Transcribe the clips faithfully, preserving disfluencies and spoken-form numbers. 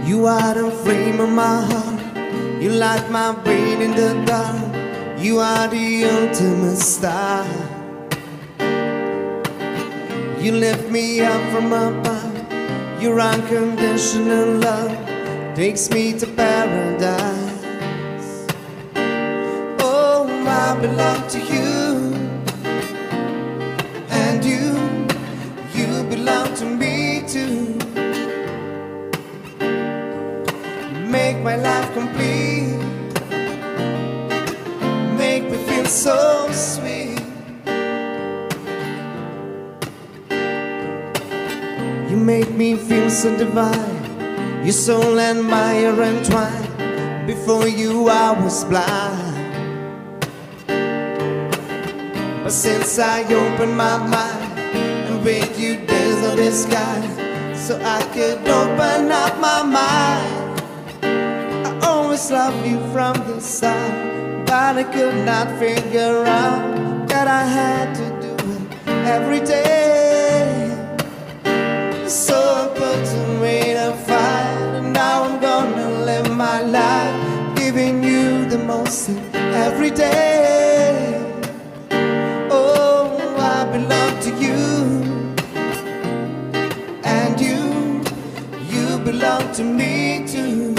You are the flame of my heart. You light my brain in the dark. You are the ultimate star. You lift me up from above. Your unconditional love takes me to paradise. Oh, I belong to you, and you, you belong to me too. Make my life complete, make me feel so sweet. You make me feel so divine. Your soul and mine are entwined. Before you I was blind, but since I opened my mind and with you there's no disguise, so I could open up my mind. I always loved you from the start, but I could not figure out that I had to do it every day. So I put away the fight, and now I'm gonna live my life giving you the most every day. Oh, I belong to you, and you, you belong to me too.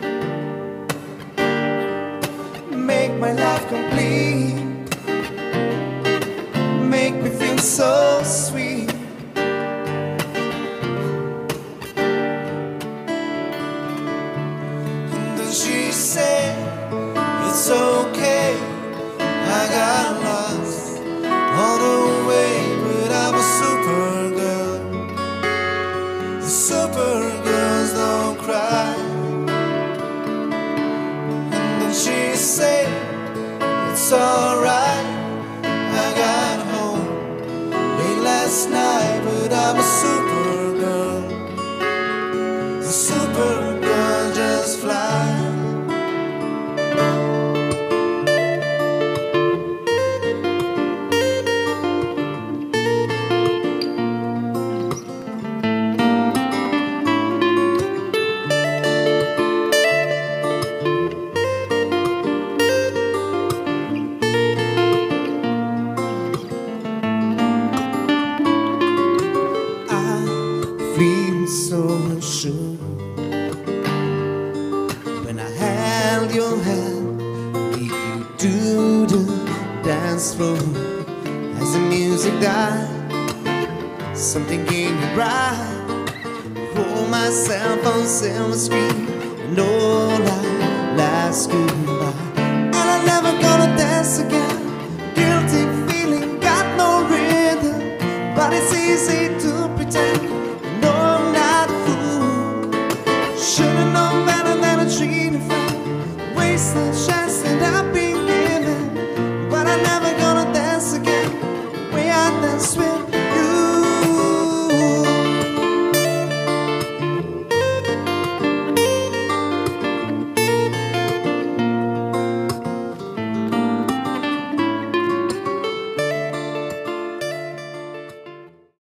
Make my life complete, make me feel so sweet. She said, it's okay, I got lost all the way, but I'm a super girl. The super girls don't cry. And then she said, it's alright, I got home late last night, but I'm a super girl. The super girls just fly. Feel so sure when I held your hand, lead you to the dance floor. As the music died, something in your eye, hold myself on silver screen, and all our last goodbye. And I'm never gonna dance again. Guilty feeling, got no rhythm, but it's easy to pretend. No, I'm not a fool. Should've known better than to treat a friend. Wasted chance that I